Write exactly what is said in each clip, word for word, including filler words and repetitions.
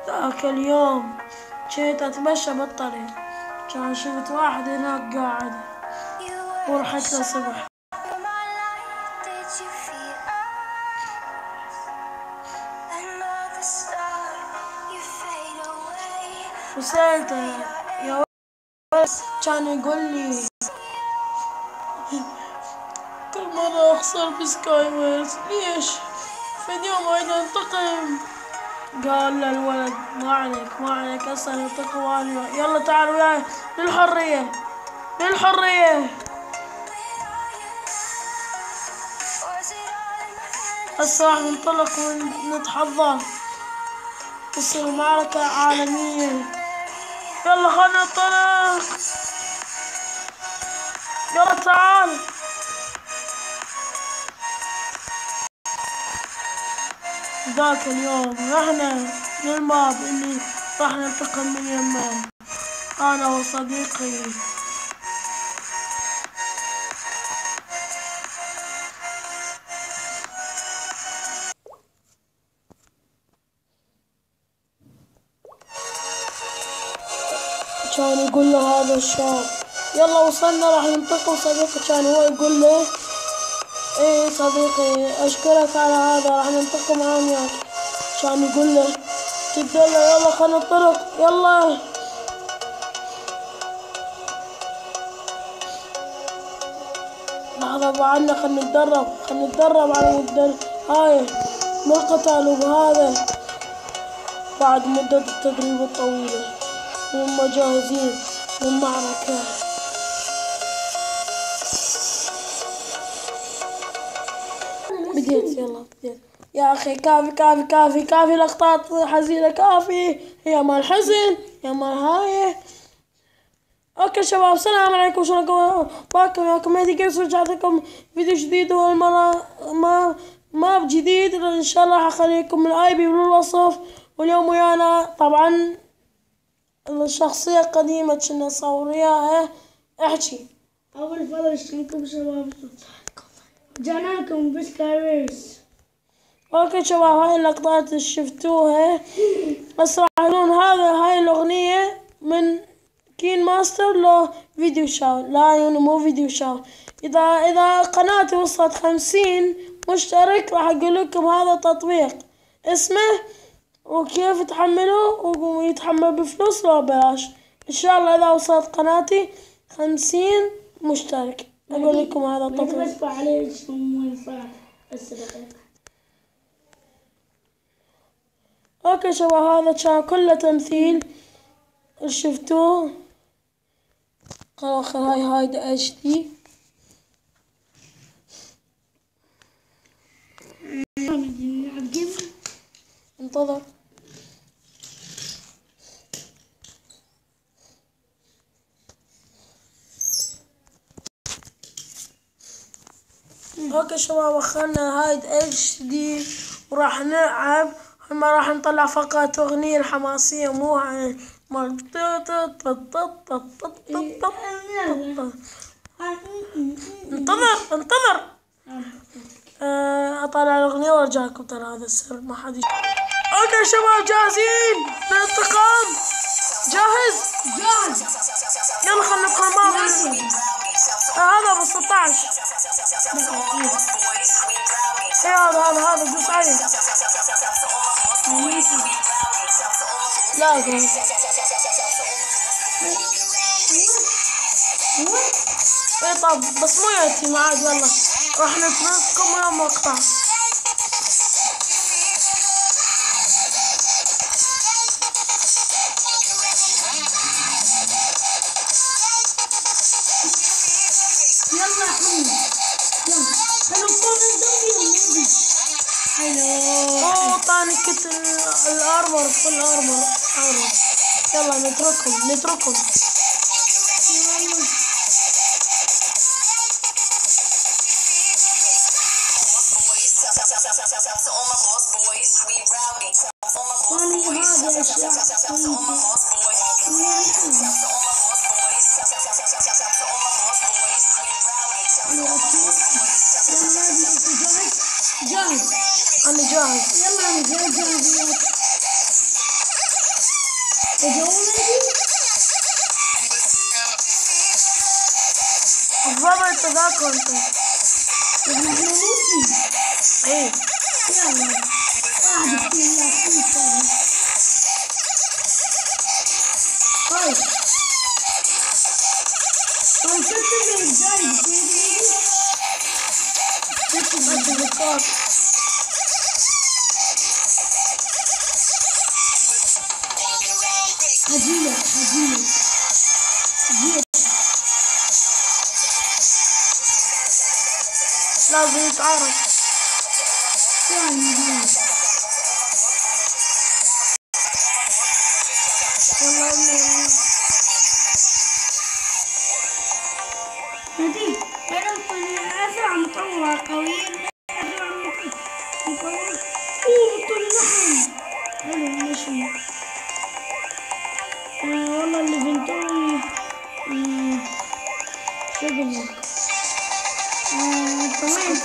ذاك اليوم جيت أتمشى بالطريق، كان شفت واحد هناك قاعد ورحت له صبح وسألته يا ولد، كان يقول لي كل مرة أخسر بسكاي ويرز ليش؟ في اليوم أريد أنتقم. قال له الولد ما عليك ما عليك أصلا انتقم أنا، يلا تعال وياي للحرية للحرية. هسه راح ننطلق ونتحضر تصير معركة عالمية. يلا خلنا ننطلق، يلا تعال. ذاك اليوم رحنا للماب اللي راح ننتقم من يمه أنا وصديقي. كان يقول له هذا الشاب يلا وصلنا راح ننتقم. صديقي كان هو يقول له ايه صديقي اشكرك على هذا راح ننتقم انا وياك. كان يقول له تدلى يلا خلنا ننطلق يلا. لحظة بعدنا خلنا نتدرب خلنا نتدرب على مدة هاي من القتال. وبهذا بعد مدة التدريب الطويلة هم جاهزين للمعركة. بديت يلا بديت يا أخي كافي كافي كافي كافي لقطات حزينة كافي يا مال حزن يا مال هاي. اوكي شباب السلام عليكم شلونكم باكم ياكم مهدي جيمز. رجعت لكم فيديو جديد والمرة ما ماب جديد ان شاء الله راح اخليكم الاي بي بالوصف. واليوم ويانا طبعا الشخصية القديمة كنا نصور وياها. احكي. أول مرة شلونكم شباب؟ رجعنا لكم بسكايرز. اوكي شباب هاي اللقطات اللي شفتوها بس راح يكون هذا هاي الأغنية من كين ماستر لو فيديو شاو. لا يعني مو فيديو شاو. إذا إذا قناتي وصلت خمسين مشترك راح أقول لكم هذا تطبيق اسمه وكيف تحملوه ويتحمل بفلوس لو بلاش. إن شاء الله إذا وصلت قناتي خمسين مشترك أقول لكم هذا التطبيق. بس عليه وين صار السباق. اوكي شباب هذا كان كله تمثيل شفتوه. اخر هاي هاي اتش دي. انتظر. اوكي شباب اخذنا هاي اتش دي وراح نلعب. ما راح نطلع فقط اغنية الحماسية مو مال انتظر انتظر اطلع الاغنية وارجع لكم. ترى هذا السر ما حد. اوكي شباب جاهزين للانتقام؟ جاهز؟ جاهز. يلا خلنا ندخل الماب. هذا ب ستة عشر. ايه هذا هذا هذا دوس عليه. لا ايه طب بس مو ياتي ما عاد. يلا راح نترككم ويا مقطع. يلا حمد يلا حلو طول الدنيا. اوه طاني كت الارمر في الارمر ارمر. يلا نتركهم نتركهم. جاهز. انا جاهز. يلا انا جاهز. الضبع التذاكر انت. ايه يلا واحد اثنين ثلاثة. طيب طيب ستة من الجاي ستة من الجاي هزيلة هزيلة هزيلة لازم يتعرف. يعني والله انه هدي عرفت أسرع مطور قوي أسرع مطور أوه طول لحم حلو ماشي. آه والله اللي بنتوي شغل آه تمام.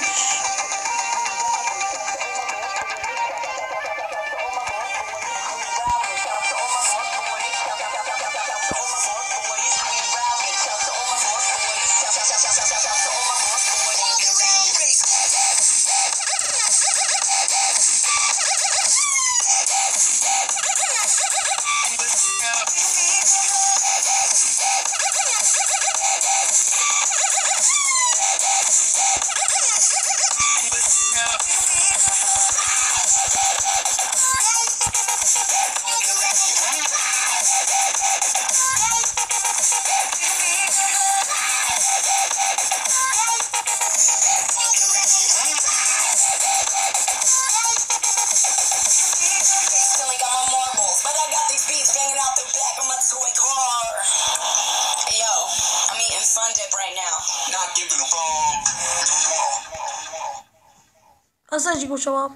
أسجلوا شباب.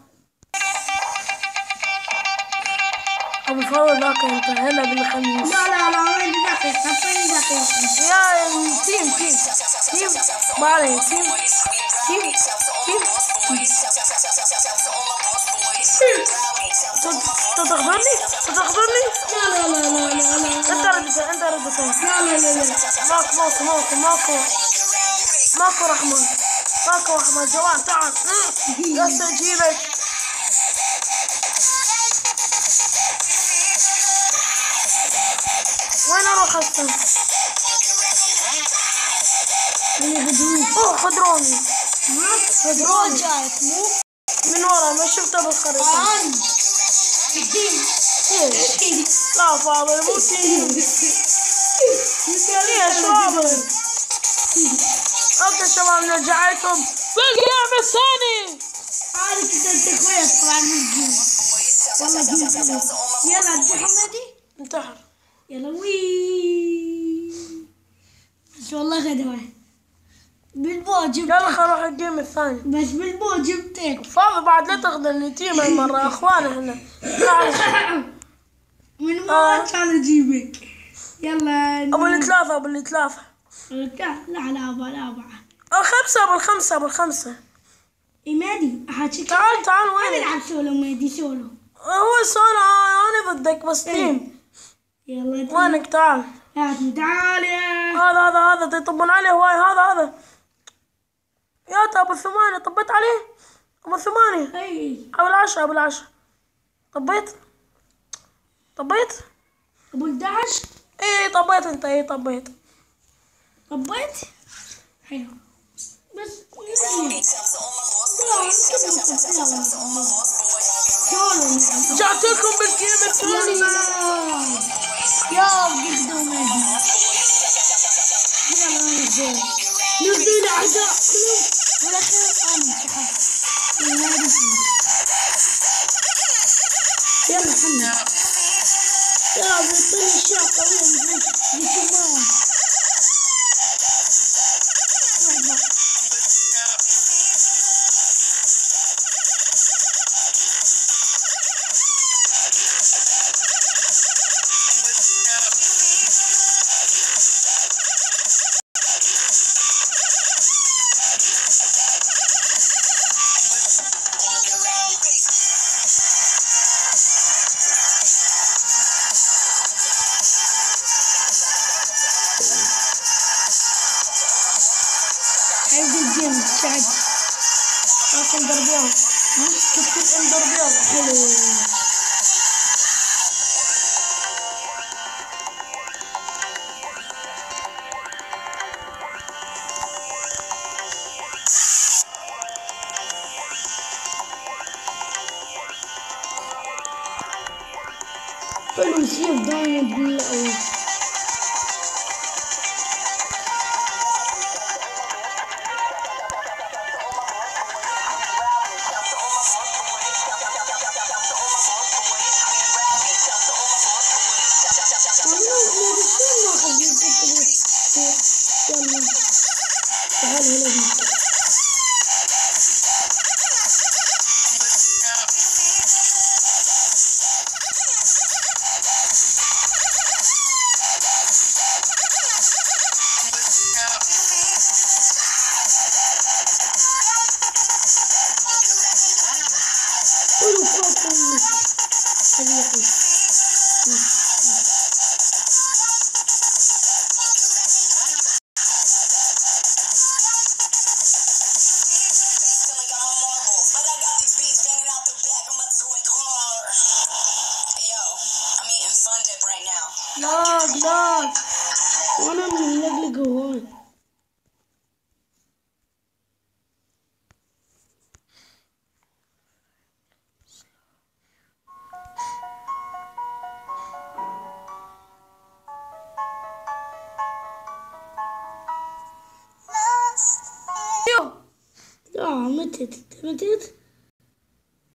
أبو الفضل ذاك انت هلا بالخميس. لا لا لا وين دقيقة حطيني دقيقة. يا تيم تيم تيم ما عليه تيم تيم تيم تتخبرني تتخبرني. لا لا لا لا لا لا. انت ردت انت ردت. لا لا لا لا. ماكو ماكو ماكو ماكو ماكو رحمة ماكو رحمة. جواد تعال استجيبك. وين اروح هسه؟ اوه خضروني خضروني جايك مو من ورا ما شفته بالخريطة. عن لا فاضل مو تيم. ليش فاضل؟ اوكي شباب نرجع لكم بالقيامة الثاني. عارف انت انت كويس طبعا مش والله جيب يلا انت حمدي انتحر. يلا وي بس والله غدوة بالبو جبت. يلا خل نروح الجيم الثاني. بس بالبو جبتك فاضل بعد لا تاخذني تيم هالمرة اخوانا هنا. من ما كان اجيبك. يلا ابو الثلاثة ابو الثلاثة. لا لا ابا لا ابا خمسة ابو الخمسة ابو الخمسة. إيمادي أحاكيك. تعال تعال وين؟ نلعب سولو ميدي سولو. هو سولو انا ضدك بس تيم. يلا وينك تعال. هاتي تعال يا هذا هذا هذا يطبون عليه هواي. هذا هذا يا ابو ثمانية طبيت عليه. ابو ثمانية اي ابو العشرة ابو العشرة طبيت طبيت ابو الدعش. ايه طبيت انت. ايه طبيت طبيت حلو بس رجعت لكم بالجيم الثاني. يا قدو مهدي يلا نزل نزل الاعداء كلهم والاخير انا يلا حنا يا بطل الشعب قوي بيشوفون بعد راح ندربيهم. كتكوت ندربيهم. حلو. حلو سيف دايموند بالأول. لاج لاج. وانا ملقلق هون. اه متت متت